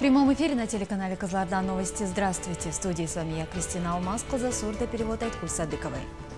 прямом эфире на телеканале Кызылорда новости. Здравствуйте. В студии с вами я, Кристина Алмаз-Коза, сурдоперевод Айткуль Садыковой.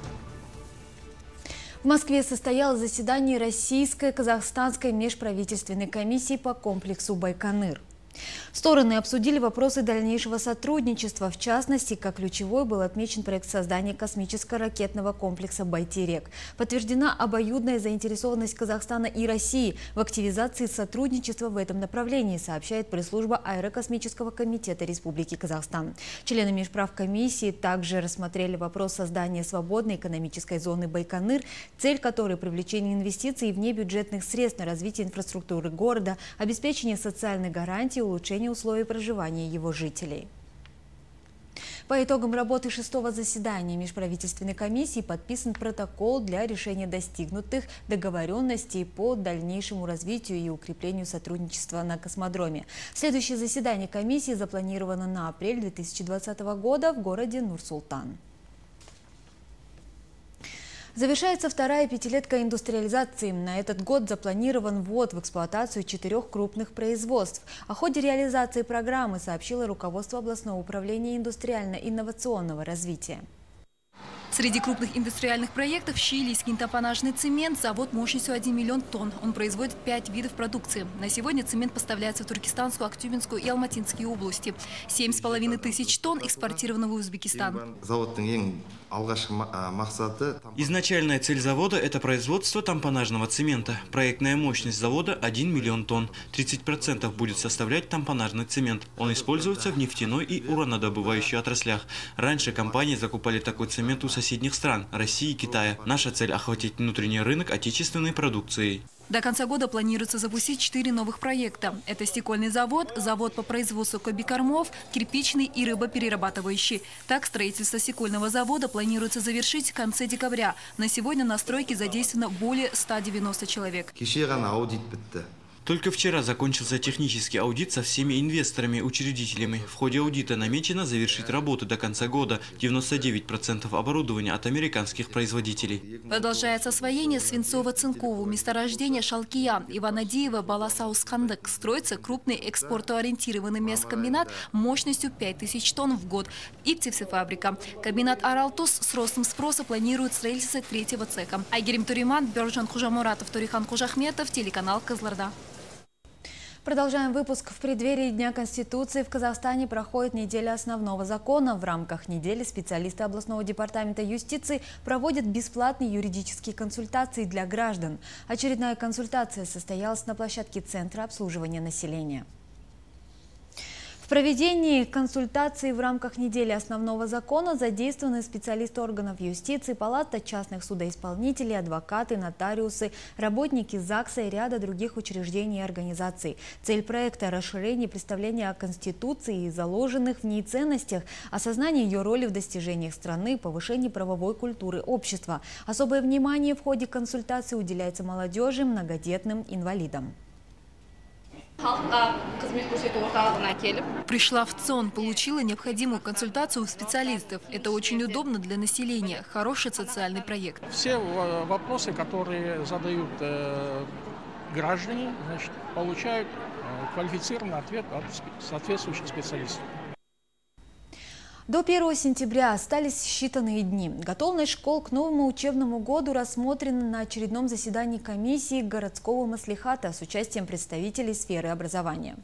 В Москве состоялось заседание Российско-Казахстанской межправительственной комиссии по комплексу Байконур. Стороны обсудили вопросы дальнейшего сотрудничества. В частности, как ключевой был отмечен проект создания космическо-ракетного комплекса «Байтерек». Подтверждена обоюдная заинтересованность Казахстана и России в активизации сотрудничества в этом направлении, сообщает пресс-служба Аэрокосмического комитета Республики Казахстан. Члены межправкомиссии также рассмотрели вопрос создания свободной экономической зоны Байконур, цель которой – привлечение инвестиций и внебюджетных средств на развитие инфраструктуры города, обеспечение социальной гарантии, улучшение условий проживания его жителей. По итогам работы 6-го заседания межправительственной комиссии подписан протокол для решения достигнутых договоренностей по дальнейшему развитию и укреплению сотрудничества на космодроме. Следующее заседание комиссии запланировано на апрель 2020 года в городе Нур-Султан. Завершается вторая пятилетка индустриализации. На этот год запланирован ввод в эксплуатацию 4 крупных производств. О ходе реализации программы сообщило руководство областного управления индустриально-инновационного развития. Среди крупных индустриальных проектов Чилийский топонажный цемент, завод мощностью 1 миллион тонн. Он производит 5 видов продукции. На сегодня цемент поставляется в Туркестанскую, Актюбинскую и Алматинские области. 7,5 тысяч тонн экспортировано в Узбекистан. Изначальная цель завода – это производство тампонажного цемента. Проектная мощность завода – 1 миллион тонн. 30% будет составлять тампонажный цемент. Он используется в нефтяной и уранодобывающей отраслях. Раньше компании закупали такой цемент у соседних стран – России и Китая. Наша цель – охватить внутренний рынок отечественной продукцией. До конца года планируется запустить 4 новых проекта. Это стекольный завод, завод по производству комбикормов, кирпичный и рыбоперерабатывающий. Так, строительство стекольного завода планируется завершить в конце декабря. На сегодня на стройке задействовано более 190 человек. Только вчера закончился технический аудит со всеми инвесторами-учредителями. В ходе аудита намечено завершить работы до конца года. 99% оборудования от американских производителей. Продолжается освоение свинцово-цинкового месторождения Шалкия, Иванадиева, Баласаускандек. Строится крупный экспортоориентированный мясокомбинат мощностью 5000 тонн в год и птицефабрика. Комбинат Аралтус с ростом спроса планирует строительство 3-го цеха. Айгерим Туриман, Бержан Хужамуратов, Турихан Кужахметов, телеканал Кызылорда. Продолжаем выпуск. В преддверии Дня Конституции в Казахстане проходит неделя основного закона. В рамках недели специалисты областного департамента юстиции проводят бесплатные юридические консультации для граждан. Очередная консультация состоялась на площадке Центра обслуживания населения. В проведении консультаций в рамках недели основного закона задействованы специалисты органов юстиции, палата частных судоисполнителей, адвокаты, нотариусы, работники ЗАГСа и ряда других учреждений и организаций. Цель проекта – расширение представления о Конституции и заложенных в ней ценностях, осознание ее роли в достижениях страны, повышение правовой культуры общества. Особое внимание в ходе консультаций уделяется молодежи, многодетным, инвалидам. Пришла в ЦОН, получила необходимую консультацию у специалистов. Это очень удобно для населения. Хороший социальный проект. Все вопросы, которые задают граждане, значит, получают квалифицированный ответ от соответствующих специалистов. До 1 сентября остались считанные дни. Готовность школ к новому учебному году рассмотрена на очередном заседании комиссии городского маслихата с участием представителей сферы образования.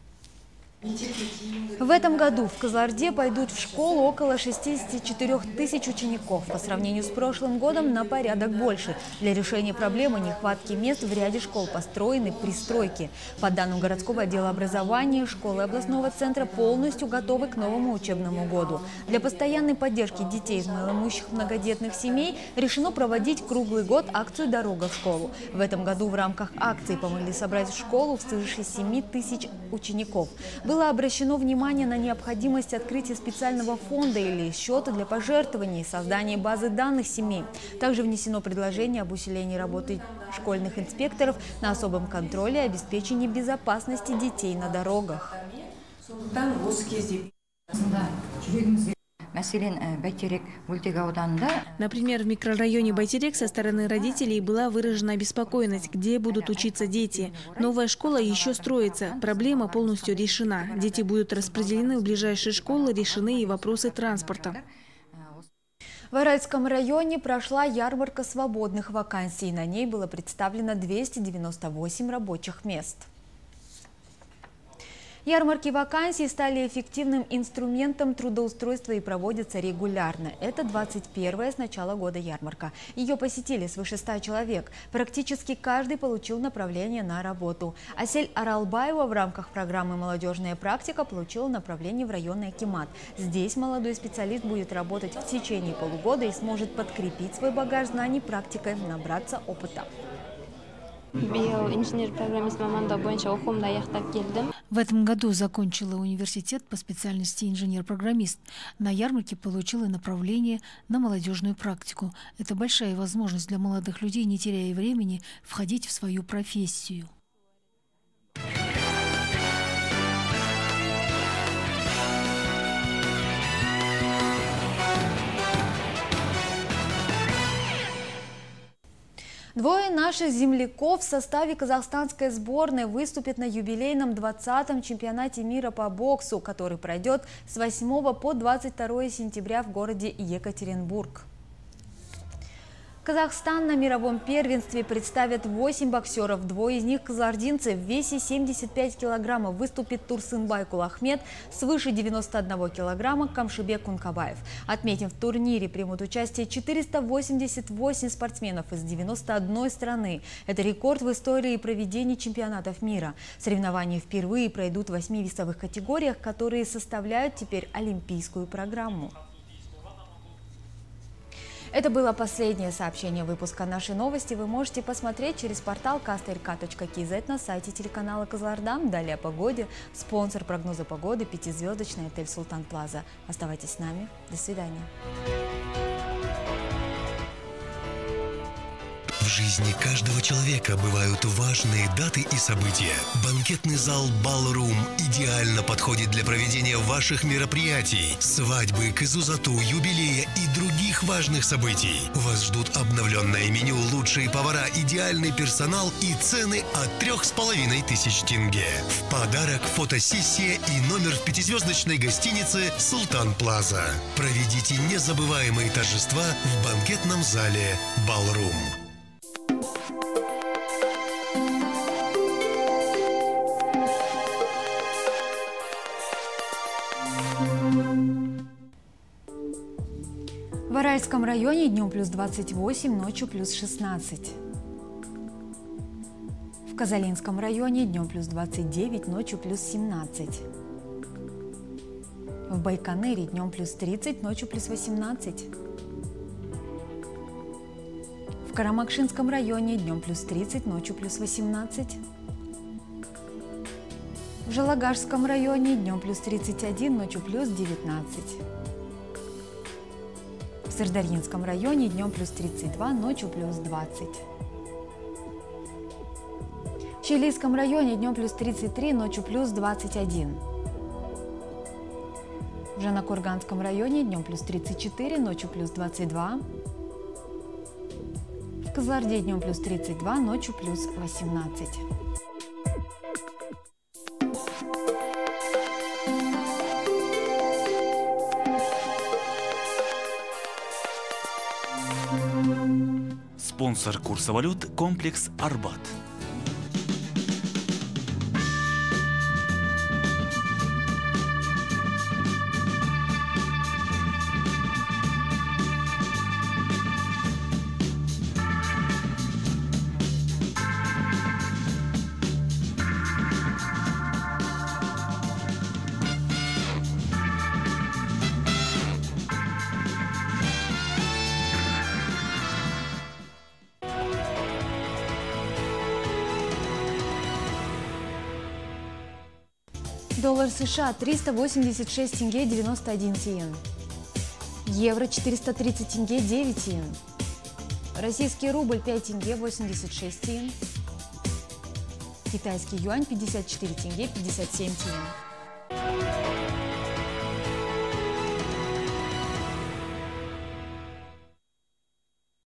В этом году в Кызылорде пойдут в школу около 64 тысяч учеников. По сравнению с прошлым годом на порядок больше. Для решения проблемы нехватки мест в ряде школ построены пристройки. По данным городского отдела образования, школы областного центра полностью готовы к новому учебному году. Для постоянной поддержки детей из малоимущих многодетных семей решено проводить круглый год акцию «Дорога в школу». В этом году в рамках акции помогли собрать в школу свыше 7 тысяч учеников. Было обращено внимание на необходимость открытия специального фонда или счета для пожертвований, создания базы данных семей. Также внесено предложение об усилении работы школьных инспекторов на особом контроле и обеспечении безопасности детей на дорогах. Например, в микрорайоне Байтерек со стороны родителей была выражена обеспокоенность, где будут учиться дети. Новая школа еще строится, проблема полностью решена. Дети будут распределены в ближайшие школы, решены и вопросы транспорта. В Аральском районе прошла ярмарка свободных вакансий. На ней было представлено 298 рабочих мест. Ярмарки вакансий стали эффективным инструментом трудоустройства и проводятся регулярно. Это 21-я с начала года ярмарка. Ее посетили свыше 100 человек. Практически каждый получил направление на работу. Асель Аралбаева в рамках программы «Молодежная практика» получила направление в районный акимат. Здесь молодой специалист будет работать в течение полугода и сможет подкрепить свой багаж знаний практикой, набраться опыта. В этом году закончила университет по специальности инженер-программист. На ярмарке получила направление на молодежную практику. Это большая возможность для молодых людей, не теряя времени, входить в свою профессию. Двое наших земляков в составе казахстанской сборной выступят на юбилейном 20-м чемпионате мира по боксу, который пройдет с 8 по 22 сентября в городе Екатеринбург. Казахстан на мировом первенстве представит 8 боксеров. Двое из них казардинцы. В весе 75 килограммов выступит Турсынбай Кулахмет, свыше 91 килограмма Камшибек Кункабаев. Отметим, в турнире примут участие 488 спортсменов из 91 страны. Это рекорд в истории проведения чемпионатов мира. Соревнования впервые пройдут в 8 весовых категориях, которые составляют теперь олимпийскую программу. Это было последнее сообщение выпуска нашей новости. Вы можете посмотреть через портал kast.lk.kz на сайте телеканала Кызылорда. Далее о погоде. Спонсор прогноза погоды – 5-звездочный отель Султан Плаза. Оставайтесь с нами. До свидания. В жизни каждого человека бывают важные даты и события. Банкетный зал Ballroom идеально подходит для проведения ваших мероприятий, свадьбы, кызузату, юбилея и других важных событий. Вас ждут обновленное меню, лучшие повара, идеальный персонал и цены от 3500 тенге. В подарок фотосессия и номер в 5-звездочной гостинице Султан Плаза. Проведите незабываемые торжества в банкетном зале Ballroom. В Аральском районе днем плюс 28, ночью плюс 16. В Казалинском районе днем плюс 29, ночью плюс 17. В Байконуре днем плюс 30, ночью плюс 18. В Карамакшинском районе днем плюс 30, ночью плюс 18. В Жалагашском районе днем плюс 31, ночью плюс 19. В Сырдарьинском районе днем плюс 32, ночью плюс 20. В Чилийском районе днем плюс 33, ночью плюс 21. В Жанакурганском районе днем плюс 34, ночью плюс 22. В Кызылорде днем плюс 32, ночью плюс 18. Спонсор курса валют – комплекс «Арбат». Доллар США 386 тенге 91 тиен. Евро 430 тенге 9 тиен. Российский рубль 5 тенге 86 тиен. Китайский юань 54 тенге 57 тиен.